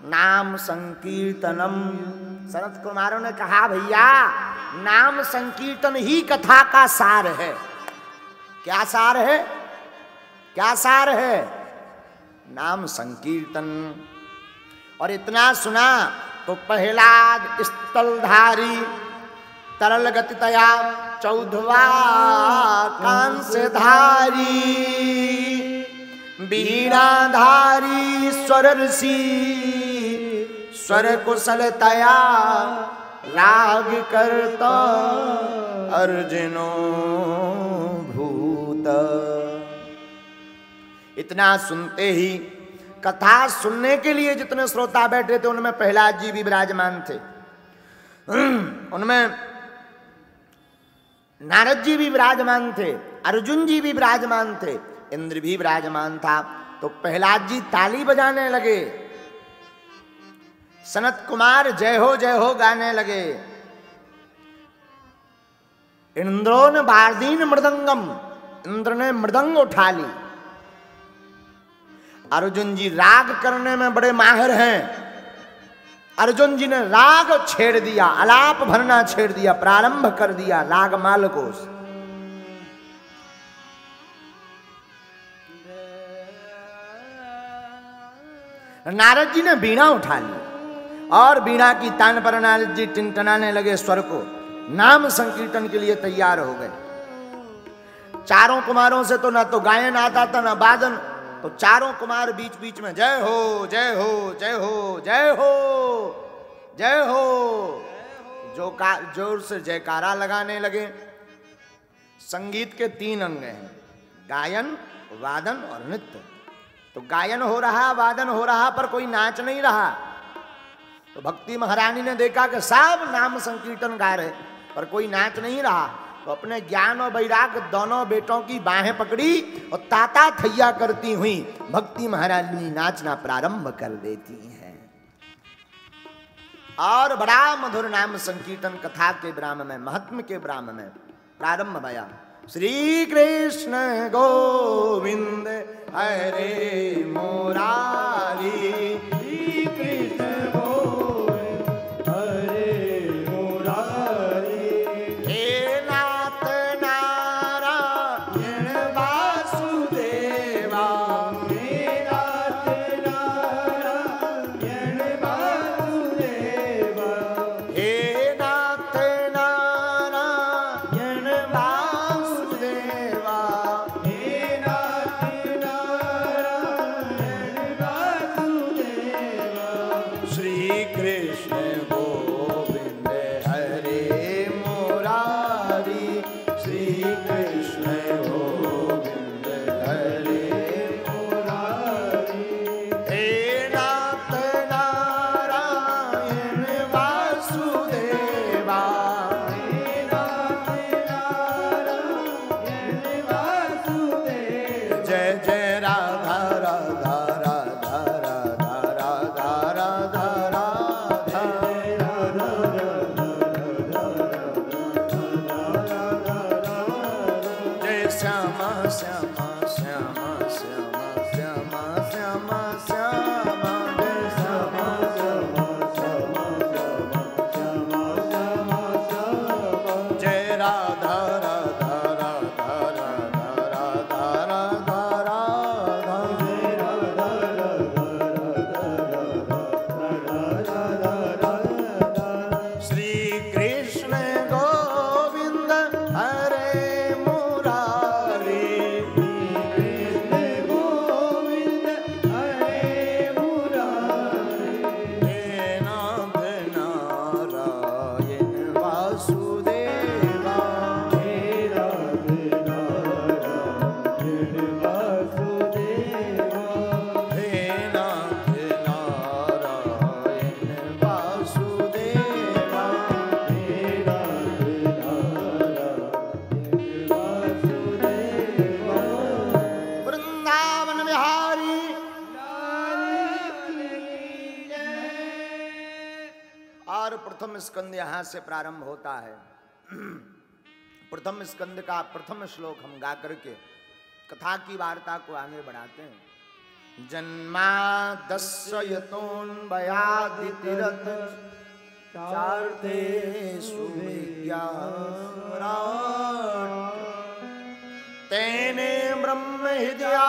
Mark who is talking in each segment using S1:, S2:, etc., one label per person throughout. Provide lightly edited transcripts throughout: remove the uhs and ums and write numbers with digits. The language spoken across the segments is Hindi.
S1: नाम संकीर्तनम। सनत कुमारों ने कहा भैया नाम संकीर्तन ही कथा का सार है। क्या सार है? क्या सार है? नाम संकीर्तन। और इतना सुना तो प्रहलाद स्थलधारी तरल गतितया चौधवा कांसधारी वीणाधारी स्वर ऋषि स्वर कुशलतया राग करता अर्जुनो भूत। इतना सुनते ही कथा सुनने के लिए जितने श्रोता बैठे थे उनमें प्रहलाद जी भी विराजमान थे, उनमें नारद जी भी विराजमान थे, अर्जुन जी भी विराजमान थे, इंद्र भी विराजमान था। तो प्रहलाद जी ताली बजाने लगे, सनत कुमार जय हो गाने लगे। इंद्रो ने वार्दीन मृदंगम, इंद्र ने मृदंग उठा ली। अर्जुन जी राग करने में बड़े माहिर हैं, अर्जुन जी ने राग छेड़ दिया, आलाप भरना छेड़ दिया, प्रारंभ कर दिया राग मालकोस। नारद जी ने बीणा उठा ली और बीणा की तान पर नारद जी टिनटनाने लगे स्वर को, नाम संकीर्तन के लिए तैयार हो गए। चारों कुमारों से तो ना तो गायन आता था ना वादन, तो चारों कुमार बीच बीच में जय हो जय हो जय हो जय हो जय हो जो का जोर से जयकारा लगाने लगे। संगीत के 3 अंग हैं, गायन, वादन और नृत्य। तो गायन हो रहा, वादन हो रहा, पर कोई नाच नहीं रहा। तो भक्ति महारानी ने देखा कि सब नाम संकीर्तन गा रहे पर कोई नाच नहीं रहा। तो अपने ज्ञान और वैराग दोनों बेटों की बाहें पकड़ी और ताता थैया करती हुई भक्ति महारानी नाचना प्रारंभ कर देती हैं। और बड़ा मधुर नाम संकीर्तन कथा के ब्राह्म में, महात्म के ब्राह्म में प्रारंभ भया। श्री कृष्ण गोविंद हरे मुरारी, श्री कृष्ण गोविंद हरे मुरारी, हे नाथ नारायण वासुदेवा, हे नाथ नारायण वासुदेवा, हे नाथ नारायण वासुदेवा, हे नाथ नारायण वासुदेवा, श्री कृष्ण गोविंद हरे मुरारी, श्री कृष्ण गोविंद हरे मुरारी, हे नाथ नारायण वासुदेवा, हे नाथ नारायण वासुदेवा। जय जय राधा राधा राधा राधा राधा राधा राधा, जय राधा जय श्यामा श्यामा श्यामा श्यामा श्यामा श्यामा श्यामा, जय श्यामा श्यामा श्यामा श्यामा श्यामा श्यामा, जय राधा राधा राधा राधा राधा राधा राधा, जय राधा राधा राधा राधा। श्री कृष्ण गोविंद हरे मुरारी, श्री कृष्ण गोविंद हरे मुरारी, हे नाथ नारायण वासुदेवा, हे नाथ नारायण वासुदेवा, हे नाथ नारायण वासुदेवा, हे नाथ नारायण वासुदेवा। वृंदावन बिहारी और प्रथम स्कंद यहां से प्रारंभ होता है। प्रथम स्कंद का प्रथम श्लोक हम गा करके कथा की वार्ता को आगे बढ़ाते हैं। जन्मादस्य यतोऽन्वयादितिरथ चार्थेषु विज्ञानात् तेने ब्रह्म हृदया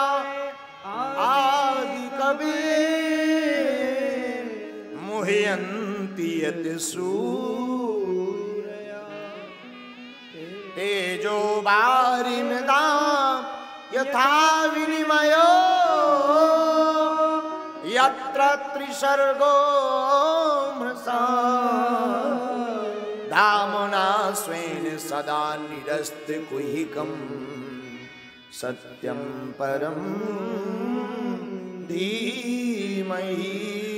S1: आदि कवि मुह्यन्ति यतिसूरया तेजो वारिमृदां यथा विनिमयो यत्र त्रिसर्गो मृषा धामना स्वेन सदा निरस्ते कुहिकं सत्यं परं धीमहि।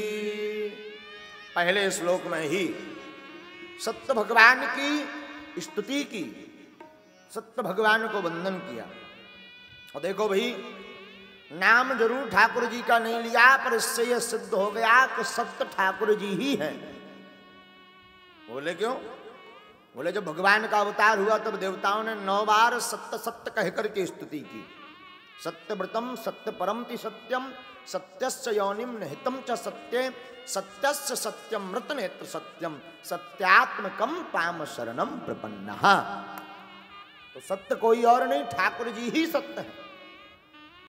S1: पहले श्लोक में ही सत्य भगवान की स्तुति की, सत्य भगवान को वंदन किया। और देखो भाई, नाम जरूर ठाकुर जी का नहीं लिया, पर इससे यह सिद्ध हो गया कि सत्य ठाकुर जी ही है। बोले क्यों? बोले जब भगवान का अवतार हुआ तब देवताओं ने 9 बार सत्य सत्य कहकर के स्तुति की। सत्यव्रतम सत्य परमति सत्यम सत्यस्य योनिम निहितम च सत्ये सत्यस्य सत्यम मृत नेत्र सत्यम सत्यात्मकम पाम शरणम प्रपन्नः। तो सत्य कोई और नहीं, ठाकुर जी ही सत्य है।